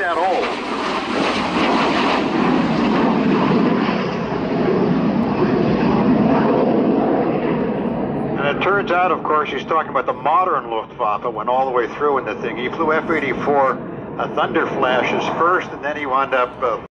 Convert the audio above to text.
that old. And it turns out, of course, he's talking about the modern Luftwaffe, went all the way through in the thing. He flew F-84 Thunder Flashes first, and then he wound up